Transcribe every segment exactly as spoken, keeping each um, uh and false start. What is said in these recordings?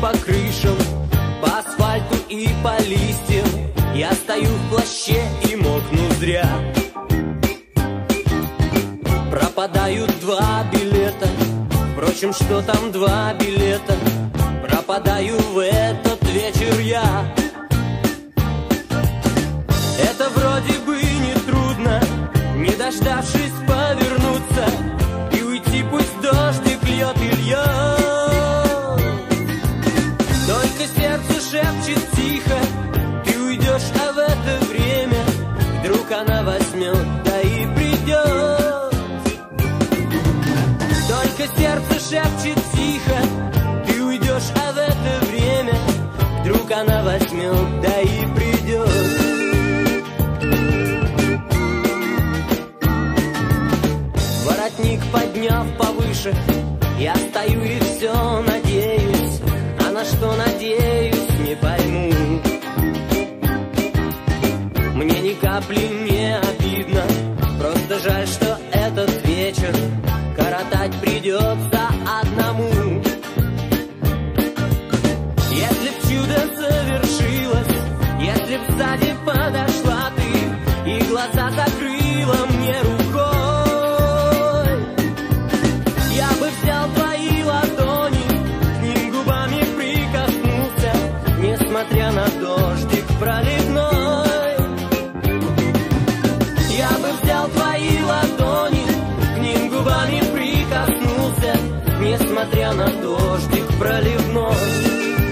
по крышам, по асфальту и по листьям. Я стою в плаще и мокну зря. Пропадают два билета. Впрочем, что там два билета? Пропадаю в этот вечер я. Это вроде бы не трудно, не дождавшись повернуться и уйти, пусть дождик льет и льет. Только сердце шепчет тихо: ты уйдешь, а в это время вдруг она возьмет, да и придет. Только сердце шепчет тихо: ты уйдешь, а в это время вдруг она возьмет, да и придет. Воротник подняв повыше, я стою и все надеюсь, а на что надеюсь, не пойму. Мне ни капли не обидно, просто жаль, что этот вечер коротать придется одному. Если б чудо совершилось, если б сзади подошла ты и глаза закрыла мне рукой, я бы взял твои ладони, к ним губами прикоснулся, несмотря на дождик проливной. Я бы взял твои ладони, к ним губами прикоснулся, несмотря на дождик проливной.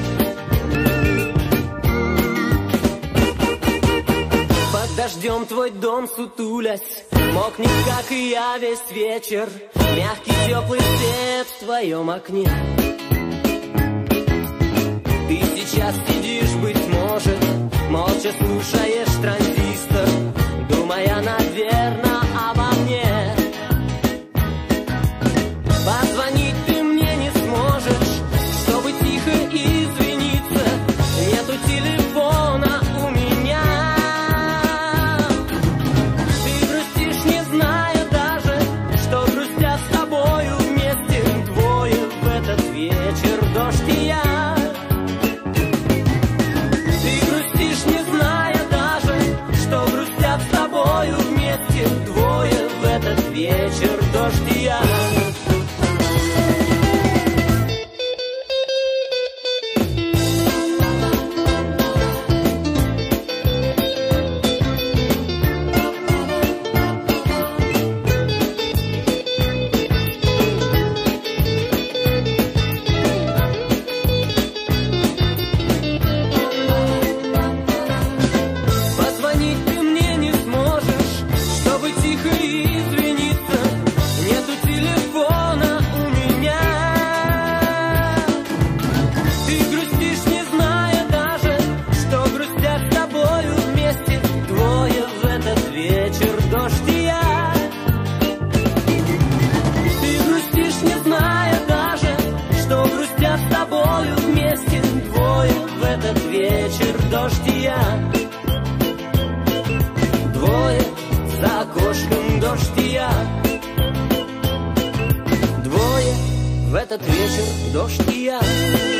Под дождем твой дом сутулясь мокнет, как и я, весь вечер. Мягкий теплый свет в твоем окне. Ты сейчас сидишь, быть может, молча слушаешь транзистор, думая, наверно, обо мне. Позвонить ты мне не сможешь, чтобы тихо извиниться. Нету телефона у меня. Ты грустишь, не зная даже, что грустят с тобою вместе двое в этот вечер, дождь и я. Ты грустишь, не зная даже, что грустят с тобою вместе двое в этот вечер, дождь и я. Вечер, дождь и я. Двое за окошком, дождь и я. Двое в этот вечер, дождь и я.